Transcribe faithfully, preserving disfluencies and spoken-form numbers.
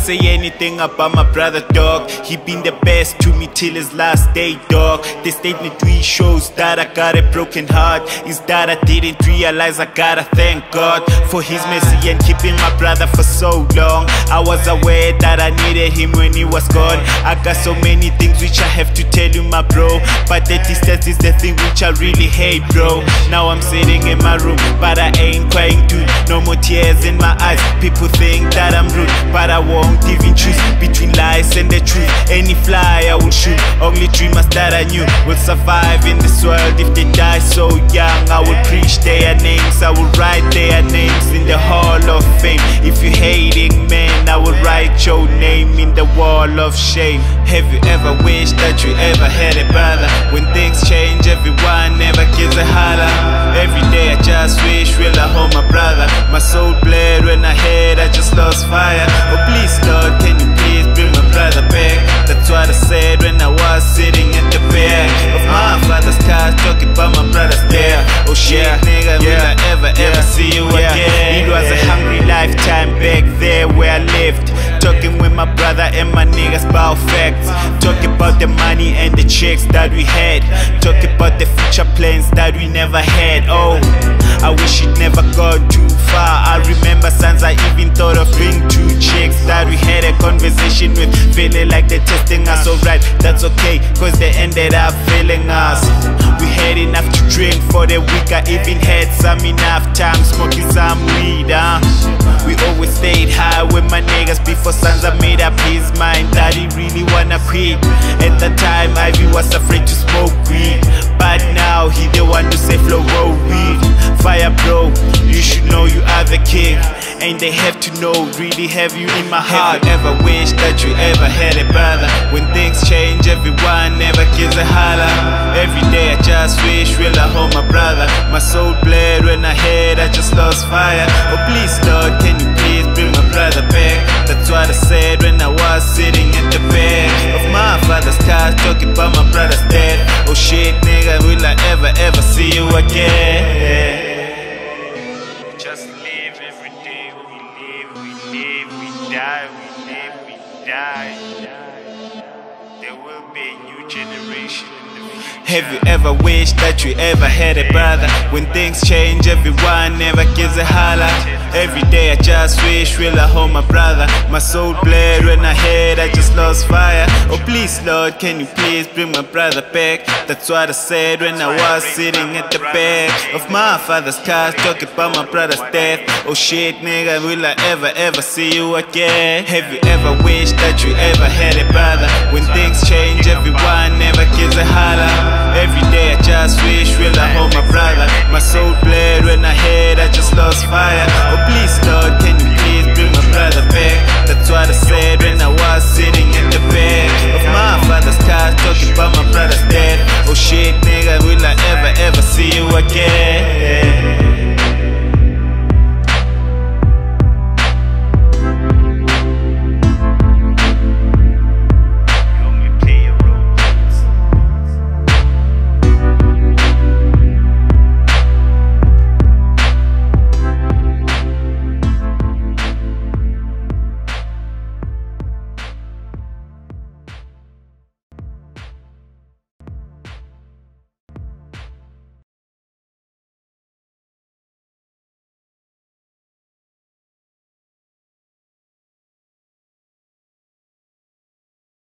say anything about my brother, dog. He been the best to me till his last day, dog. The statement we shows that I got a broken heart is that I didn't realize I gotta thank God for his mercy and keeping my brother for so long. I was aware that I needed him when he was gone. I got so many things which I have to tell you, my bro, but the distance is the thing which I really hate, bro. Now I'm sitting in my room, but I ain't crying too. No more tears in my eyes. People think that I'm rude, but I won't even choose between lies and the truth. Any fly I will shoot. Only dreamers that I knew will survive in this world. If they die so young, I will preach their names. I will write their names in the Hall of Fame. If you're hating, man, I will write your name in the wall of shame. Have you ever wished that you ever had a brother? When things change, everyone never gives a holler. Every day I just wish real I hold my brother. My soul bled when I heard I just lost fire. Oh please Lord, can you please bring my brother back? That's what I said when I was sitting at the back of my father's car, talking about my brother's there. Oh shit, nigga, will I ever, ever see you again? It was a hungry lifetime back there where I lived, talking with my brother and my niggas about facts. Talking about the money and the checks that we had. Talking about the future plans that we never had. Oh, I wish it never got too far. I remember sons I even thought of being two chicks that we had a conversation with, feeling like they're testing us. Alright, that's okay, cause they ended up failing us. We had enough to drink for the week. I even had some enough time smoking some weed, huh? We always stayed high with my niggas before sons I made up his mind that he really wanna quit. At the time Ivy was afraid to smoke weed, but now he the one to say flow roll weed. Fire bro, you should know you are the king, and they have to know, really have you in my heart. Have you ever wished that you ever had a brother? When things change, everyone never gives a holler. Every day I just wish real I hold my brother. My soul bled when I heard I just lost fire. Oh please Lord, can you please bring my brother back? That's what I said when I was sitting at the back of my father's car, talking about my brother's death. Oh shit, nigga, will I ever, ever see you again? Just live every day, we live, we live, we die, we live, we die. There will be a new generation in the future. Have you ever wished that you ever had a brother? When things change, everyone never gives a holler. Every day I just wish real I hold my brother. My soul bled when I heard I just lost fire. Oh please Lord, can you please bring my brother back? That's what I said when I was sitting at the back of my father's car, talking about my brother's death. Oh shit, nigga, will I ever, ever see you again? Have you ever wished that you ever had a brother? When things change, everyone never gives a holler. Every day I just wish real I hold my brother. My soul bled when I heard I just lost fire. Oh please Lord, can you please bring my brother back? That's what I said when I was sitting